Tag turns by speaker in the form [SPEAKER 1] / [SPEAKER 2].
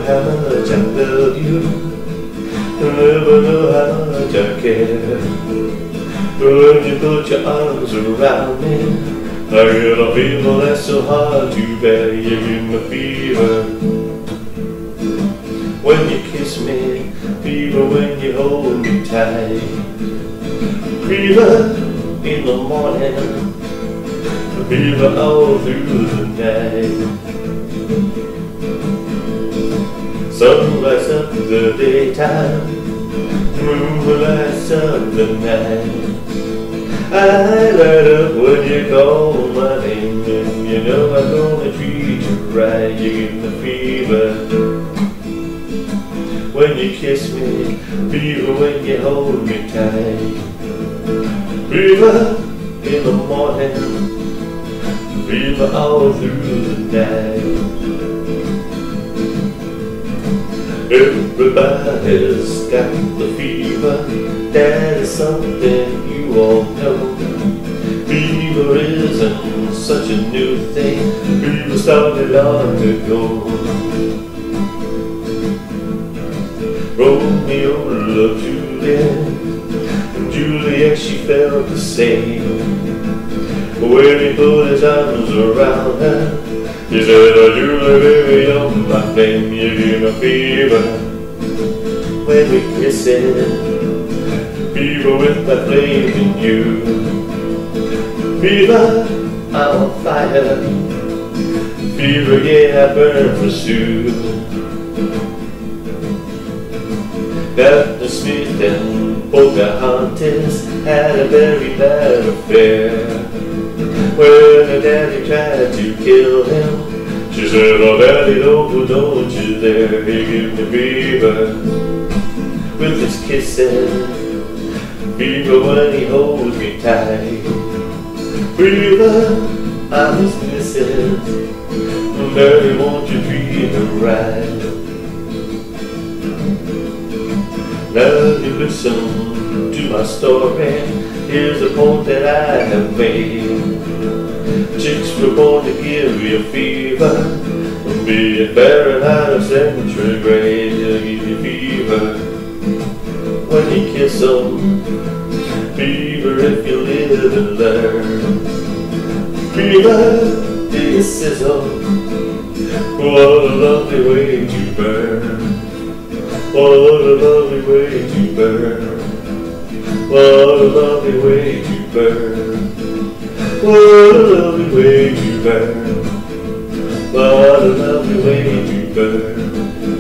[SPEAKER 1] how much I love you. You'll never know how much I care. When you put your arms around me, I get a fever that's so hard to bear. You give me fever when you kiss me, fever when you hold me tight, fever in the morning, fever all through the night. Sun lights up the daytime, moon lights up the night. I light up when you call my name, and you know I'm gonna treat you right. You give me fever when you kiss me, fever when you hold me tight, fever in the morning, fever all through the night. Everybody's got the fever, that is something you all know. Fever isn't such a new thing, fever started long ago. Romeo loved Juliet, and Juliet she felt the same. When he put his arms around her, he said, oh Julie, baby, you're my flame. You give me fever when we kiss it, fever with my flame in you. Fever, I'm on fire, fever, yeah, I burn for Sue. Dr. Smith and Pocahontas had a very bad affair. When her daddy tried to kill him, she said, oh daddy, don't you dare. He give me fever with his kisses, fever when he holds me tight, fever, I'm his missus, daddy, won't you treat her right. Now you listen to my story, here's the point that I have made. Chicks were born to give you fever, be it Fahrenheit or centigrade. They'll give you fever when you kiss them, fever if you live and learn, fever till you sizzle. What a lovely way to burn, what a lovely way to burn, what a lovely way to burn, what a lovely way to burn, what a lovely way to burn.